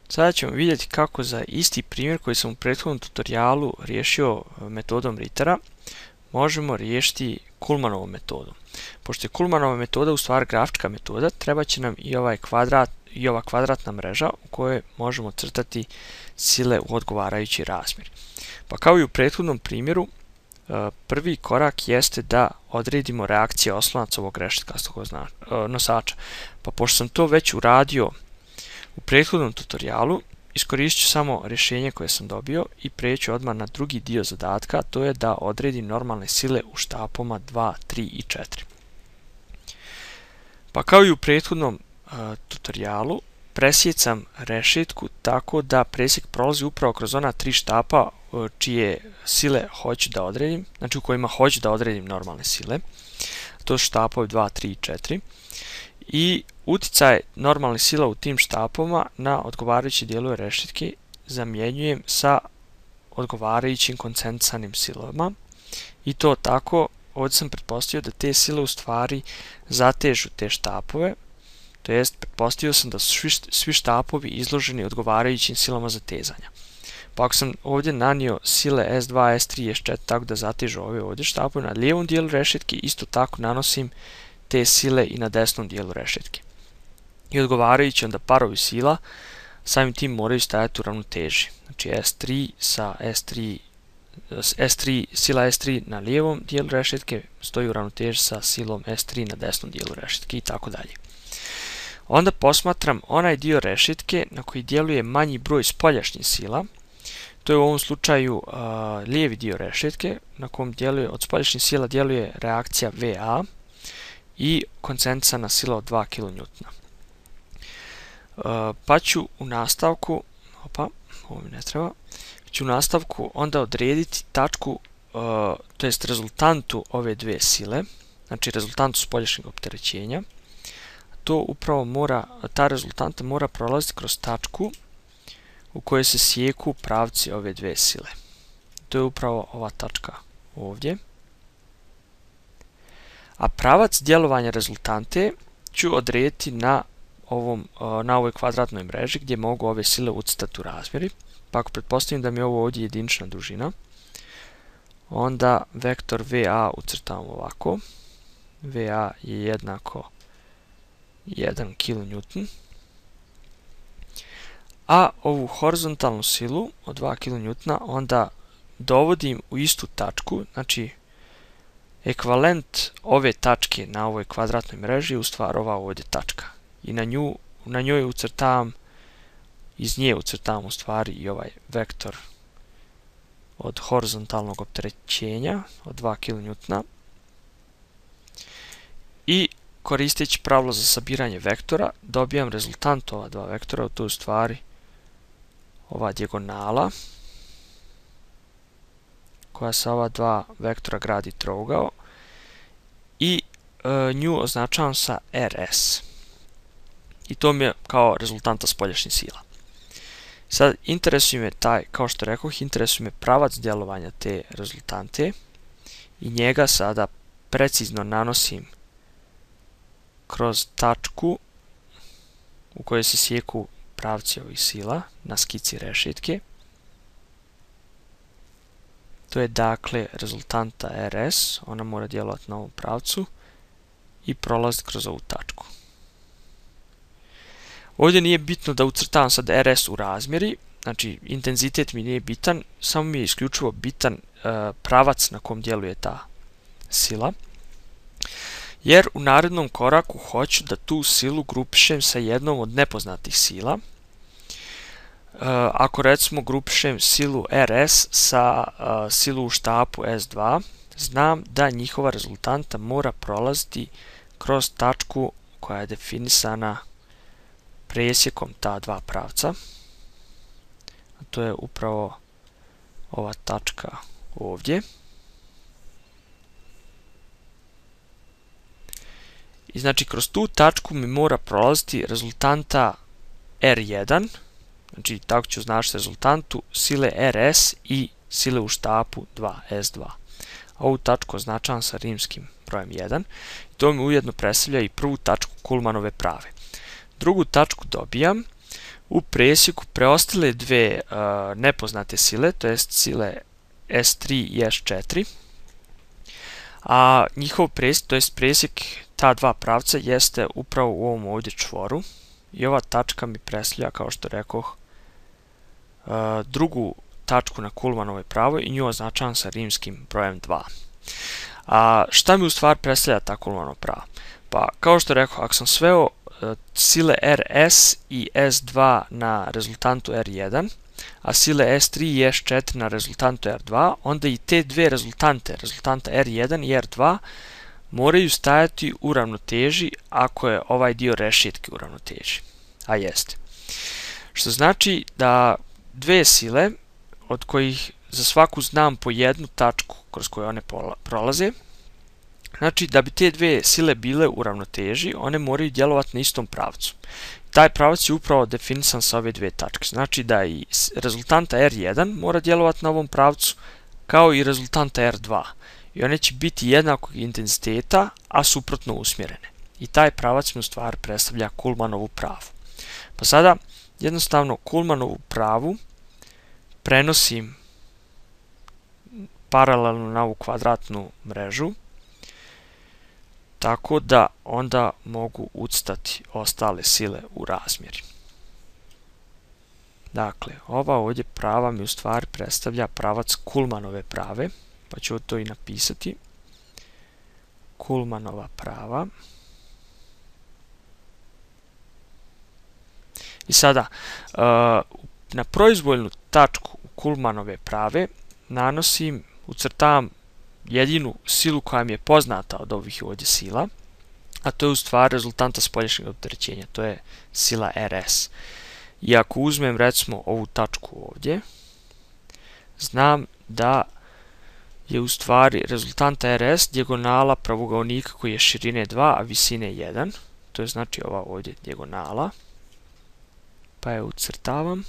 Sada ćemo vidjeti kako za isti primjer koji sam u prethodnom tutorijalu riješio metodom Rittera možemo riješiti Kullmanovom metodom. Pošto je Kullmanova metoda u stvari grafička metoda, treba će nam i ovaj kvadrat i ova kvadratna mreža u kojoj možemo crtati sile u odgovarajući razmjer. Pa kao i u prethodnom primjeru, prvi korak jeste da odredimo reakcije oslonaca ovog rešetkastog nosača. Pa pošto sam to već uradio u prethodnom tutorijalu, iskoristit ću samo rješenje koje sam dobio i preću odmah na drugi dio zadatka, to je da odredim normalne sile u štapama 2, 3 i 4. Pa kao i u prethodnom tutorijalu, presjecam rešetku tako da presjek prolazi upravo kroz ona 3 štapa čije sile hoću da odredim, znači u kojima hoću da odredim normalne sile. To su štapovi 2, 3 i 4. I uticaj normalnih sila u tim štapama na odgovarajuće dijelove rešetke zamjenjujem sa odgovarajućim koncentrisanim silama. I to tako, ovdje sam pretpostavio da te sile u stvari zatežu te štapove, to jest pretpostavio sam da su svi štapovi izloženi odgovarajućim silama zatezanja. Pa ako sam ovdje nanio sile S2, S3 i S4 tako da zatežu ove ovdje štapove, na lijevom dijelu rešetke isto tako nanosim te sile i na desnom dijelu rešetke. I odgovarajući onda parovi sila samim tim moraju stajati u ravnoteži. Znači S3 sa S3, sila S3 na lijevom dijelu rešetke stoji u ravnoteži sa silom S3 na desnom dijelu rešetke i tako dalje. Onda posmatram onaj dio rešetke na koji djeluje manji broj spoljašnjih sila. To je u ovom slučaju lijevi dio rešetke na kom djeluje od spoljašnjih sila djeluje reakcija VA i koncentrisana sila od 2 kN. Pa ću u nastavku, ovo mi ne treba, ću u nastavku onda odrediti tačku, to jest rezultantu ove dvije sile, znači rezultantu spoljašnjeg opterećenja. To upravo ta rezultanta mora prolaziti kroz tačku u kojoj se sijeku pravci ove dvije sile. To je upravo ova tačka ovdje. A pravac djelovanja rezultante ću odrediti na ovoj kvadratnoj mreži gdje mogu ove sile ucrtati u razmjeri. Pa ako pretpostavim da mi je ovo ovdje jedinična dužina, onda vektor VA ucrtavam ovako. VA je jednako 1 kN. A ovu horizontalnu silu od 2 kN onda dovodim u istu tačku, znači ekvivalent ove tačke na ovoj kvadratnoj mreži je u stvari ova ovdje tačka. I na njoj ucrtavam, iz nje ucrtavam u stvari i ovaj vektor od horizontalnog opterećenja od 2 kN. I koristeći pravilo za sabiranje vektora dobijam rezultant ova dva vektora, to je u stvari ova dijagonala koja sa ova dva vektora gradi trougao i nju označavam sa RS. I to mi je kao rezultanta spoljašnjih sila. Sad interesuje me kao što rekoh, interesuje me pravac djelovanja te rezultante i njega sada precizno nanosim kroz tačku u kojoj se sijeku pravci ovih sila na skici rešetke. To je dakle rezultanta RS, ona mora djelovati na ovom pravcu i prolaziti kroz ovu tačku. Ovdje nije bitno da ucrtavam sad RS u razmjeri, znači intenzitet mi nije bitan, samo mi je isključivo bitan pravac na kom djeluje ta sila. Jer u narednom koraku hoću da tu silu grupišem sa jednom od nepoznatih sila. Ako recimo grupišem silu RS sa silu u štapu S2, znam da njihova rezultanta mora prolaziti kroz tačku koja je definisana presjekom ta dva pravca. A to je upravo ova tačka ovdje. I znači kroz tu tačku mi mora prolaziti rezultanta R1, znači tako ću označiti rezultantu sile RS i sile u štapu 2S2. Ovu tačku označavam sa rimskim brojem 1. To mi ujedno predstavlja i prvu tačku Kullmanove prave. Drugu tačku dobijam u presjeku preostale dve nepoznate sile, to jest sile S3 i S4, a njihov presjek, to jest presjek ta dva pravca, jeste upravo u ovom ovdje čvoru i ova tačka mi predstavlja, kao što rekoh, drugu tačku na Kuhlmannovoj pravoj i nju označavam sa rimskim brojem 2. A šta mi u stvari predstavlja ta Kuhlmannova prava? Pa, kao što rekoh, ako sam sveo sile RS i S2 na rezultantu R1, a sile S3 i S4 na rezultantu R2, onda i te dve rezultanta R1 i R2 moraju stajati u ravnoteži ako je ovaj dio rešetke u ravnoteži, a jeste. Što znači da dve sile, od kojih za svaku znam po jednu tačku kroz koju one prolaze, znači da bi te dve sile bile u ravnoteži, one moraju djelovati na istom pravcu. Taj pravac je upravo definisan sa ove dve tačke. Znači da i rezultanta R1 mora djelovati na ovom pravcu, kao i rezultanta R2. I one će biti jednakog intenziteta, a suprotno usmjerene. I taj pravac mi u stvari predstavlja Kuhlmannovu pravu. Pa sada jednostavno Kuhlmannovu pravu prenosim paralelno na ovu kvadratnu mrežu, tako da onda mogu ucrtati ostale sile u razmjeri. Dakle, ova ovdje prava mi u stvari predstavlja pravac Kuhlmannove prave, pa ću to i napisati. Kuhlmannova prava. I sada, na proizvoljnu tačku Kuhlmannove prave ucrtavam jedinu silu koja mi je poznata od ovih ovdje sila, a to je u stvari rezultanta spoljašnjeg opterećenja, to je sila RS. I ako uzmem recimo ovu tačku ovdje, znam da je u stvari rezultanta RS dijagonala pravougaonika koji je širine 2, a visine 1, to je znači ova ovdje dijagonala, pa je ucrtavam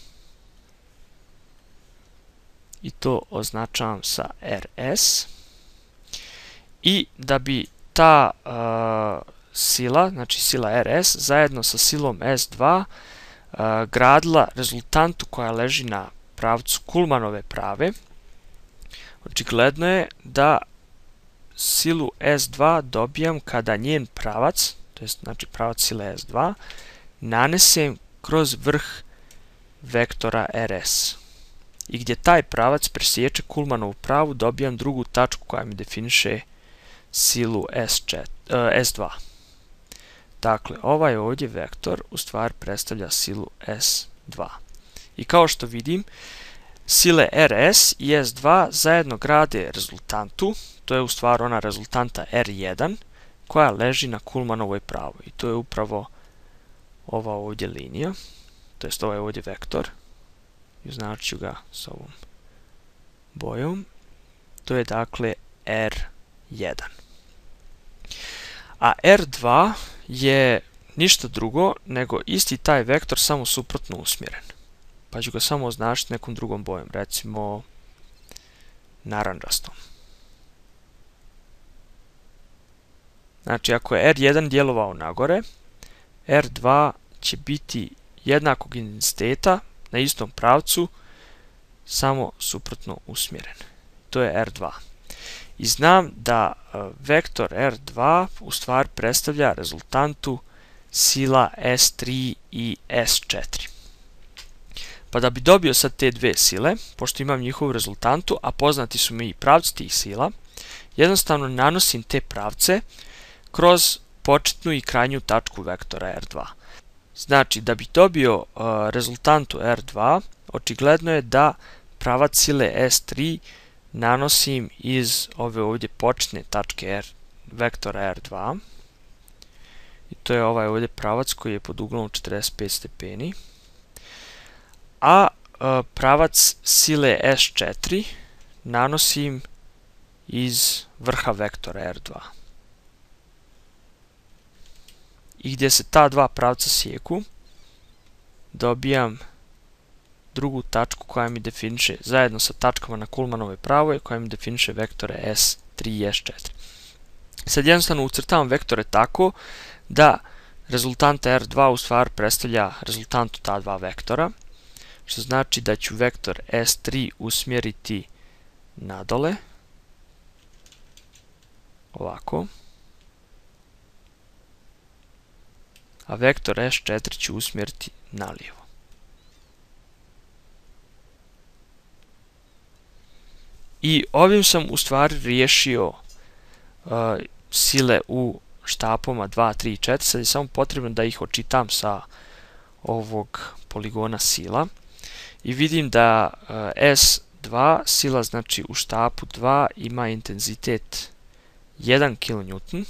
i to označavam sa RS. I da bi ta sila, znači sila RS, zajedno sa silom S2 gradila rezultantu koja leži na pravcu Kuhlmannove prave, očigledno je da silu S2 dobijam kada njen pravac, to je znači pravac sile S2, nanesem kroz vrh vektora RS. I gdje taj pravac presječe Kuhlmannovu pravu, dobijam drugu tačku koja mi definiše silu S2. Dakle, ovaj ovdje vektor u stvari predstavlja silu S2. I kao što vidim, sile RS i S2 zajedno grade rezultantu, to je u stvari ona rezultanta R1, koja leži na Kuhlmannovoj pravoj. I to je upravo ova ovdje linija, to jest ovaj ovdje vektor. I označit ću ga s ovom bojom. To je dakle R1. A R2 je ništa drugo nego isti taj vektor, samo suprotno usmjeren. Pa ću ga samo označiti nekom drugom bojom, recimo narančastom. Znači, ako je R1 djelovao nagore, R2 će biti jednakog intenziteta na istom pravcu, samo suprotno usmjeren. To je R2. I znam da vektor R2 u stvari predstavlja rezultantu sila S3 i S4. Pa da bi dobio sad te dve sile, pošto imam njihovu rezultantu, a poznati su mi i pravci tih sila, jednostavno nanosim te pravce kroz početnu i krajnju tačku vektora R2. Znači, da bi dobio rezultantu R2, očigledno je da pravac sile S3 nanosim iz ove ovdje početne tačke vektora R2. I to je ovaj ovdje pravac koji je pod uglom 45 stepeni. A pravac sile S4 nanosim iz vrha vektora R2. I gdje se ta dva pravca sjeku, dobijam drugu tačku koja mi definiše, zajedno sa tačkama na Kuhlmannovoj pravoj, koja mi definiše vektore S3 i S4. Sad jednostavno ucrtavam vektore tako da rezultant R2 u stvari predstavlja rezultantu ta dva vektora, što znači da ću vektor S3 usmjeriti nadole, ovako, a vektor S4 ću usmjeriti nalijevo. I ovim sam u stvari riješio sile u štapoma 2, 3 i 4, sad je samo potrebno da ih očitam sa ovog poligona sila i vidim da S2 sila, znači u štapu 2, ima intenzitet 1 kN.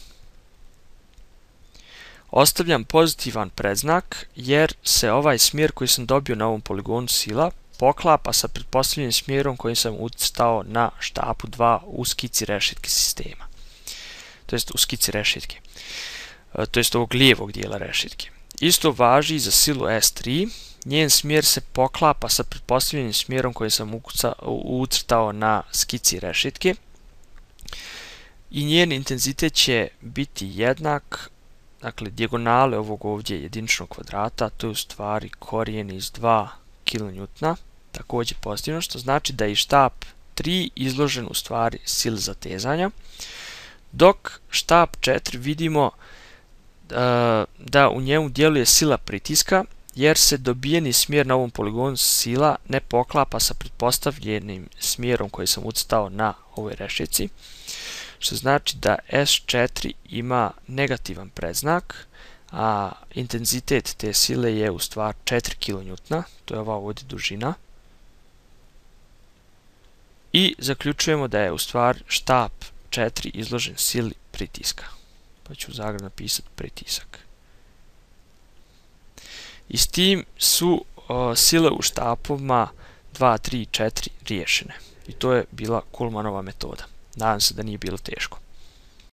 Ostavljam pozitivan predznak jer se ovaj smjer koji sam dobio na ovom poligonu sila poklapa sa pretpostavljenim smjerom koji sam ucrtao na štapu 2 u skici rešetke sistema. To jest u skici rešetke. To jest ovog lijevog dijela rešetke. Isto važi i za silu S3. Njen smjer se poklapa sa pretpostavljenim smjerom koji sam ucrtao na skici rešetke. I njen intenzitet će biti jednak, dakle, dijagonale ovog ovdje jediničnog kvadrata, to je u stvari korijen iz 2 kN, također pozitivno, što znači da je štap 3 izložen u stvari sili zatezanja, dok štap 4 vidimo da u njemu djeluje sila pritiska, jer se dobijeni smjer na ovom poligonu sila ne poklapa sa pretpostavljenim smjerom koji sam ucrtao na ovoj rešetci, što znači da S4 ima negativan predznak, a intenzitet te sile je u stvari 4 kN, to je ova ovdje dužina. I zaključujemo da je u stvari štap 4 izložen sili pritiska. Pa ću u zagradi napisati pritisak. I s tim su sile u štapovima 2, 3 i 4 riješene. I to je bila Kuhlmanova metoda. Nadam se da nije bilo teško.